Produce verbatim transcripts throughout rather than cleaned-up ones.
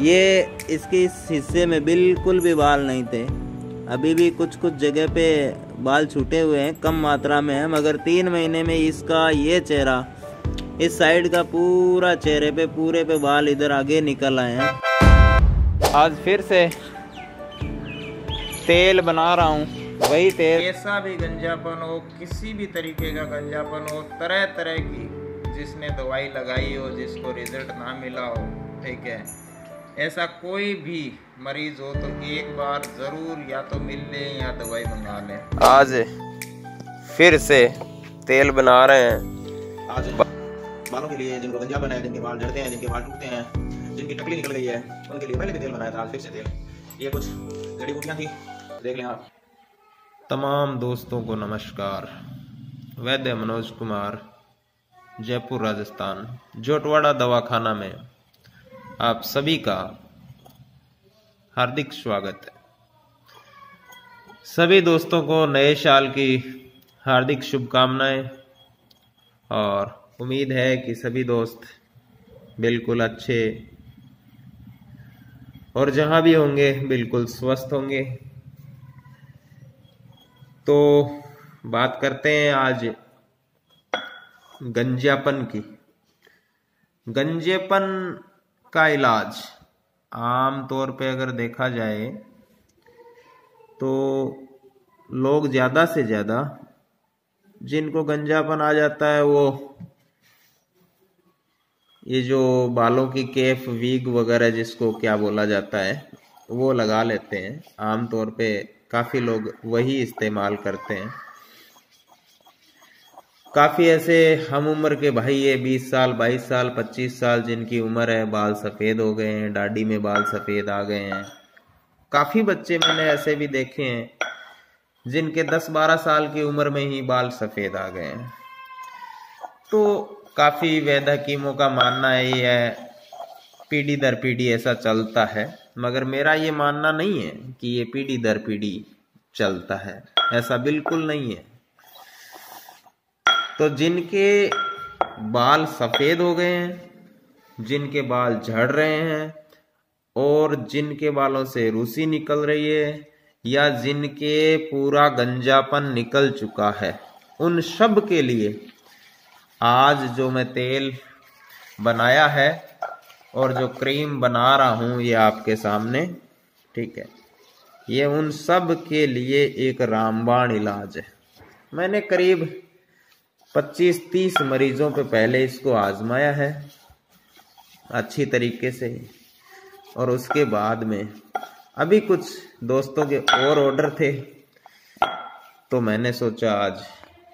ये इसके इस हिस्से में बिल्कुल भी बाल नहीं थे। अभी भी कुछ कुछ जगह पे बाल छूटे हुए हैं, कम मात्रा में है, मगर तीन महीने में इसका ये चेहरा, इस साइड का पूरा चेहरे पे पूरे पे बाल इधर आगे निकल आए हैं। आज फिर से तेल बना रहा हूँ, वही तेल। कैसा भी गंजापन हो, किसी भी तरीके का गंजापन हो, तरह तरह की जिसने दवाई लगाई हो, जिसको रिजल्ट ना मिला हो, ठीक है, ऐसा कोई भी मरीज हो तो एक बार जरूर या तो मिल ले या दवाई मंगा ले। आज फिर से तेल बना रहे हैं। आज बालों के लिए, जिनको गंजापन है, जिनके बाल झड़ते हैं, जिनके बाल टूटते हैं, जिनकी टकली निकल गई है, उनके लिए पहले भी तेल बनाया था। आज फिर से तेल, ये कुछ जड़ी बूटियां थी, देख लें आप। तमाम दोस्तों को नमस्कार। वैद्य मनोज कुमार, जयपुर राजस्थान, जोटवाड़ा दवाखाना में आप सभी का हार्दिक स्वागत है। सभी दोस्तों को नए साल की हार्दिक शुभकामनाएं और उम्मीद है कि सभी दोस्त बिल्कुल अच्छे और जहां भी होंगे बिल्कुल स्वस्थ होंगे। तो बात करते हैं आज गंजापन की। गंजेपन का इलाज आम तौर पे अगर देखा जाए तो लोग ज़्यादा से ज़्यादा जिनको गंजापन आ जाता है वो ये जो बालों की केफ वीग वगैरह जिसको क्या बोला जाता है वो लगा लेते हैं। आम तौर पे काफ़ी लोग वही इस्तेमाल करते हैं। काफ़ी ऐसे हम उम्र के भाई है, बीस साल, बाईस साल, पच्चीस साल जिनकी उम्र है, बाल सफ़ेद हो गए हैं, दाढ़ी में बाल सफ़ेद आ गए हैं। काफ़ी बच्चे मैंने ऐसे भी देखे हैं जिनके दस बारह साल की उम्र में ही बाल सफ़ेद आ गए हैं। तो काफ़ी वैद्य हकीमों का मानना है ये है पीढ़ी दर पीढ़ी ऐसा चलता है, मगर मेरा ये मानना नहीं है कि ये पीढ़ी दर पीढ़ी चलता है, ऐसा बिल्कुल नहीं है। तो जिनके बाल सफ़ेद हो गए हैं, जिनके बाल झड़ रहे हैं और जिनके बालों से रूसी निकल रही है या जिनके पूरा गंजापन निकल चुका है, उन सब के लिए आज जो मैं तेल बनाया है और जो क्रीम बना रहा हूँ ये आपके सामने, ठीक है, ये उन सब के लिए एक रामबाण इलाज है। मैंने करीब पच्चीस तीस मरीजों पे पहले इसको आजमाया है अच्छी तरीके से, और उसके बाद में अभी कुछ दोस्तों के और ऑर्डर थे तो मैंने सोचा आज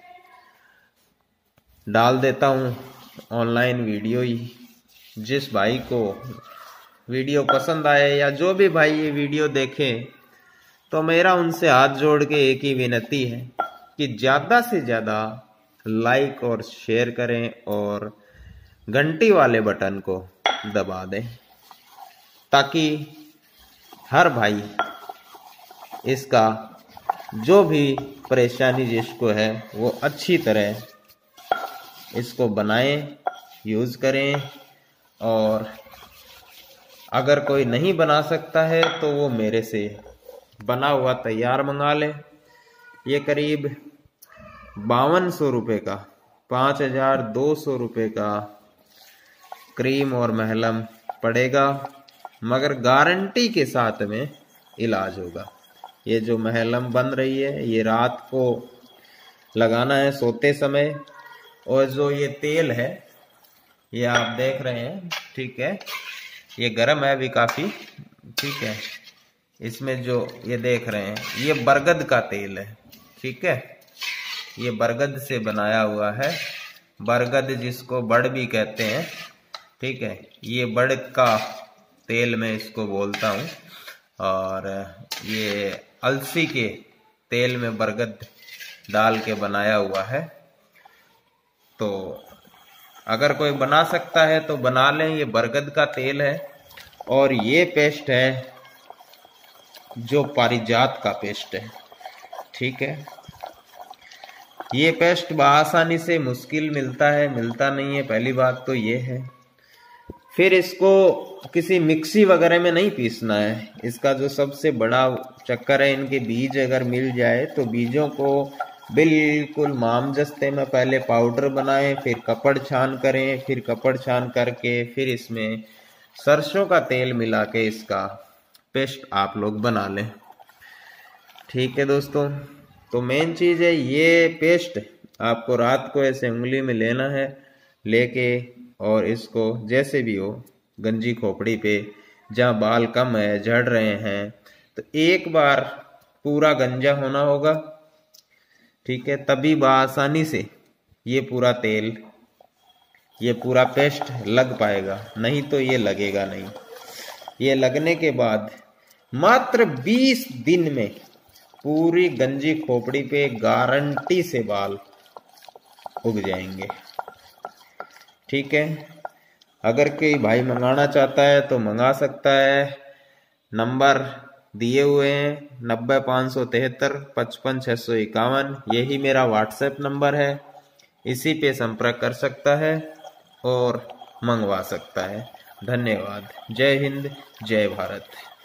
डाल देता हूँ ऑनलाइन वीडियो ही। जिस भाई को वीडियो पसंद आए या जो भी भाई ये वीडियो देखें तो मेरा उनसे हाथ जोड़ के एक ही विनती है कि ज़्यादा से ज़्यादा लाइक और शेयर करें और घंटी वाले बटन को दबा दें ताकि हर भाई इसका जो भी परेशानी जिसको है वो अच्छी तरह इसको बनाएं, यूज़ करें। और अगर कोई नहीं बना सकता है तो वो मेरे से बना हुआ तैयार मंगा ले। ये करीब बावन सौ रुपये का, पाँच हजार दो सौ रुपये का क्रीम और महलम पड़ेगा, मगर गारंटी के साथ में इलाज होगा। ये जो महलम बन रही है ये रात को लगाना है सोते समय, और जो ये तेल है ये आप देख रहे हैं, ठीक है, ये गर्म है अभी काफ़ी, ठीक है। इसमें जो ये देख रहे हैं ये बरगद का तेल है, ठीक है, ये बरगद से बनाया हुआ है। बरगद जिसको बड़ भी कहते हैं, ठीक है, ये बड़ का तेल मैं इसको बोलता हूँ। और ये अलसी के तेल में बरगद डाल के बनाया हुआ है। तो अगर कोई बना सकता है तो बना लें। ये बरगद का तेल है और ये पेस्ट है जो पारिजात का पेस्ट है, ठीक है। ये पेस्ट बआसानी से मुश्किल मिलता है, मिलता नहीं है, पहली बात तो ये है। फिर इसको किसी मिक्सी वगैरह में नहीं पीसना है। इसका जो सबसे बड़ा चक्कर है, इनके बीज अगर मिल जाए तो बीजों को बिल्कुल मामजस्ते में पहले पाउडर बनाएं, फिर कपड़ छान करें, फिर कपड़ छान करके फिर इसमें सरसों का तेल मिला के इसका पेस्ट आप लोग बना लें। ठीक है दोस्तों, तो मेन चीज़ है ये पेस्ट आपको रात को ऐसे उंगली में लेना है, लेके और इसको जैसे भी हो गंजी खोपड़ी पे जहाँ बाल कम है, झड़ रहे हैं, तो एक बार पूरा गंजा होना होगा। ठीक है, तभी बआसानी से ये पूरा तेल, ये पूरा पेस्ट लग पाएगा, नहीं तो ये लगेगा नहीं। ये लगने के बाद मात्र बीस दिन में पूरी गंजी खोपड़ी पे गारंटी से बाल उग जाएंगे। ठीक है, अगर कोई भाई मंगाना चाहता है तो मंगा सकता है। नंबर दिए हुए हैं नब्बे पाँच सौ तिहत्तर पचपन छः सौ इक्यावन, यही मेरा व्हाट्सएप नंबर है। इसी पे संपर्क कर सकता है और मंगवा सकता है। धन्यवाद। जय हिंद, जय भारत।